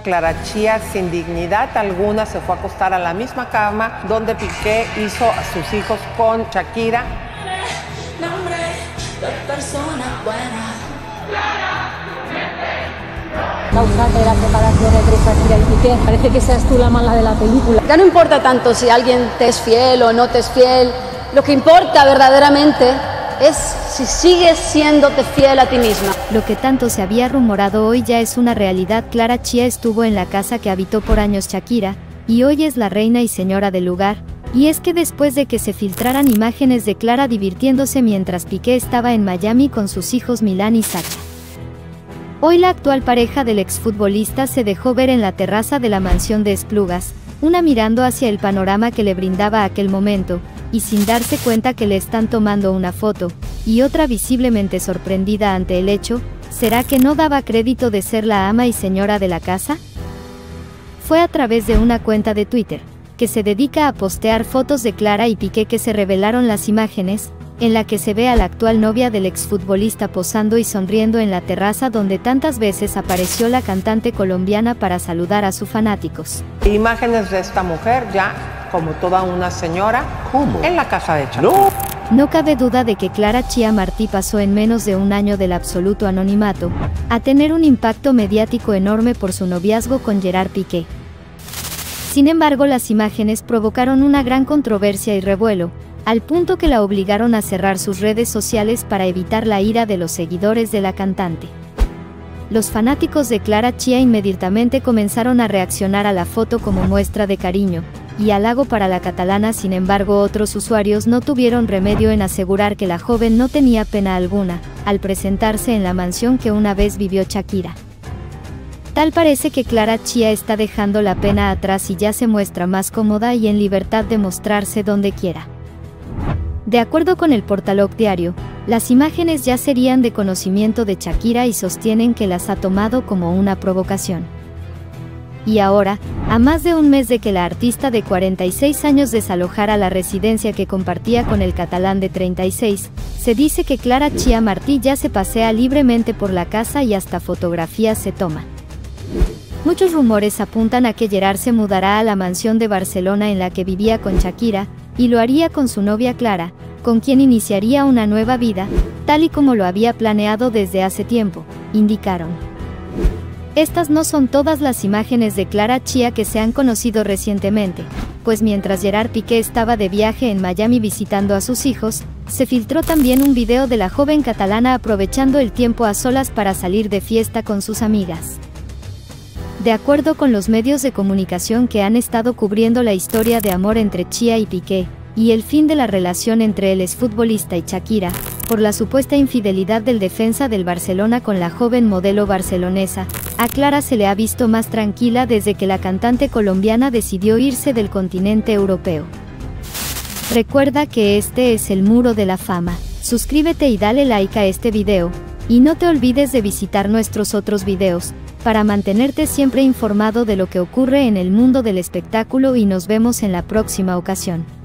Clara Chía, sin dignidad alguna, se fue a acostar a la misma cama donde Piqué hizo a sus hijos con Shakira. Nombre de persona buena. Causante de la separación entre Shakira y Piqué. Parece que seas tú la mala de la película. Ya no importa tanto si alguien te es fiel o no te es fiel. Lo que importa verdaderamente es si sigues siéndote fiel a ti misma. Lo que tanto se había rumorado hoy ya es una realidad. Clara Chía estuvo en la casa que habitó por años Shakira, y hoy es la reina y señora del lugar. Y es que después de que se filtraran imágenes de Clara divirtiéndose mientras Piqué estaba en Miami con sus hijos Milán y Sacha, hoy la actual pareja del exfutbolista se dejó ver en la terraza de la mansión de Esplugas, una mirando hacia el panorama que le brindaba aquel momento, y sin darse cuenta que le están tomando una foto, y otra visiblemente sorprendida ante el hecho. ¿Será que no daba crédito de ser la ama y señora de la casa? Fue a través de una cuenta de Twitter, que se dedica a postear fotos de Clara y Piqué, que se revelaron las imágenes, en la que se ve a la actual novia del exfutbolista posando y sonriendo en la terraza donde tantas veces apareció la cantante colombiana para saludar a sus fanáticos. Imágenes de esta mujer ya como toda una señora. ¿Cómo? En la casa de Shakira. No. No cabe duda de que Clara Chía Martí pasó en menos de un año del absoluto anonimato a tener un impacto mediático enorme por su noviazgo con Gerard Piqué. Sin embargo, las imágenes provocaron una gran controversia y revuelo, al punto que la obligaron a cerrar sus redes sociales para evitar la ira de los seguidores de la cantante. Los fanáticos de Clara Chía inmediatamente comenzaron a reaccionar a la foto como muestra de cariño y halago para la catalana. Sin embargo, otros usuarios no tuvieron remedio en asegurar que la joven no tenía pena alguna al presentarse en la mansión que una vez vivió Shakira. Tal parece que Clara Chía está dejando la pena atrás y ya se muestra más cómoda y en libertad de mostrarse donde quiera. De acuerdo con el Portaloc Diario, las imágenes ya serían de conocimiento de Shakira y sostienen que las ha tomado como una provocación. Y ahora, a más de un mes de que la artista de 46 años desalojara la residencia que compartía con el catalán de 36, se dice que Clara Chía Martí ya se pasea libremente por la casa y hasta fotografías se toma. Muchos rumores apuntan a que Gerard se mudará a la mansión de Barcelona en la que vivía con Shakira, y lo haría con su novia Clara, con quien iniciaría una nueva vida, tal y como lo había planeado desde hace tiempo, indicaron. Estas no son todas las imágenes de Clara Chía que se han conocido recientemente, pues mientras Gerard Piqué estaba de viaje en Miami visitando a sus hijos, se filtró también un video de la joven catalana aprovechando el tiempo a solas para salir de fiesta con sus amigas. De acuerdo con los medios de comunicación que han estado cubriendo la historia de amor entre Chía y Piqué, y el fin de la relación entre el exfutbolista y Shakira, por la supuesta infidelidad del defensa del Barcelona con la joven modelo barcelonesa, a Clara se le ha visto más tranquila desde que la cantante colombiana decidió irse del continente europeo. Recuerda que este es el Muro de la Fama. Suscríbete y dale like a este video, y no te olvides de visitar nuestros otros videos, para mantenerte siempre informado de lo que ocurre en el mundo del espectáculo, y nos vemos en la próxima ocasión.